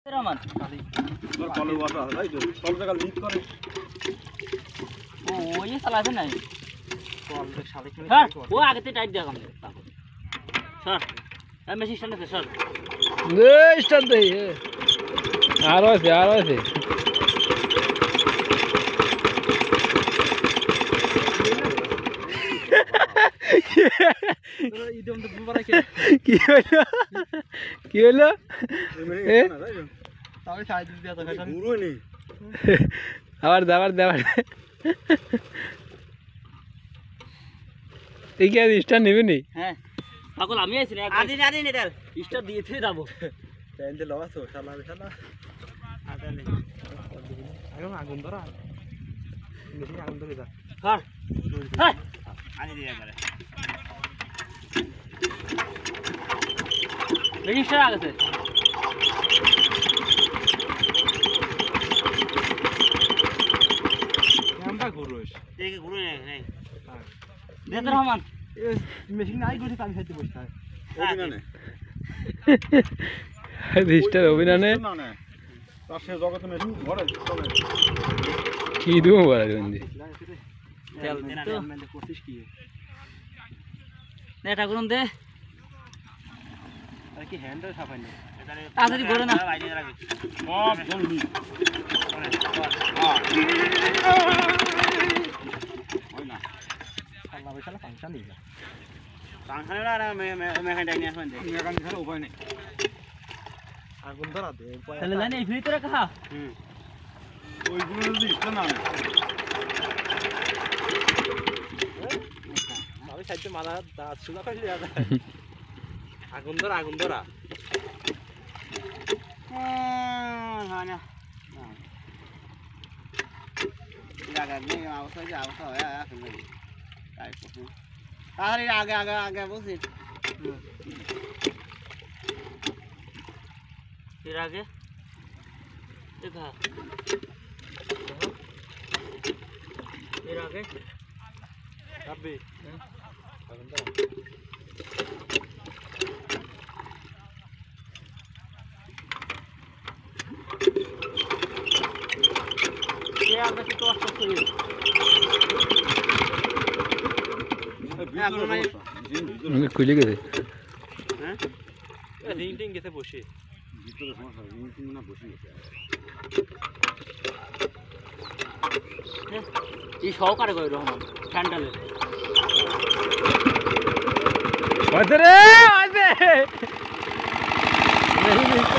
রহমান তোর কলের ওয়াটার ভাই তো সব জায়গা লিক করে ও ওই চালাতে নাই কলের সাথে কি স্যার ও আগেতে টাইট দেখাম স্যার এই মেশিন স্ট্যান্ড আছে স্যার এই স্ট্যান্ড দেই আর আছে কি হলো আবার দেবার এই কি স্টার নেবে নি হ্যাঁ পাগল আমি আইছি না আদি নেটার স্টার দিয়েছে যাবো প্যান্ডে লওয়াছো শালা আদালে আগুন ধরা মেশিন আগুন ধরে যা স্যার হ্যাঁ আনি দিয়া করে রেজিস্টার আগেছে আমরা ঘুরোস দেখে ঘুরে নাই দেতে রহমান মেশিন নাই গেছে আমি খাইতে বসতা অভিননে রেজিস্টার অভিননে না না তার সে জগতে মেশিন ঘরে চলে কি দিও বলা গন্দি তেল তো মানে করছিস কি নেটা করুন দে আর কি হ্যান্ডেল সাফাই না তাড়াতাড়ি করে না সব জলদি ওই না আল্লাহ বেশালা ফাংশন দিলা পাংখানে না মেখান ডাইনি আসবেন দে মেকান ছাড়া উপায় নেই আগুন ধরা দে তাহলে জানি এই ভিতরে কাহা ওইগুলো যদি ইচ্ছা না আমি সাইডে মারা দাঁত সুলা পাইলে আগুন ধরা হ্যাঁ না জায়গা নেই অবস্থা হয় এখন নাকি তাই তাহলে আগে বুঝছি এর আগে দেখা এর আগে কাবি আগুন ধরা আমরা কি কষ্ট করি খুলে গেছে হ্যাঁ রিং টিং গেছে বসে ভিতরে সমস্যা রিং টিং না বসে গেছে এই সহকারে কই রহমান স্যান্ডালের রে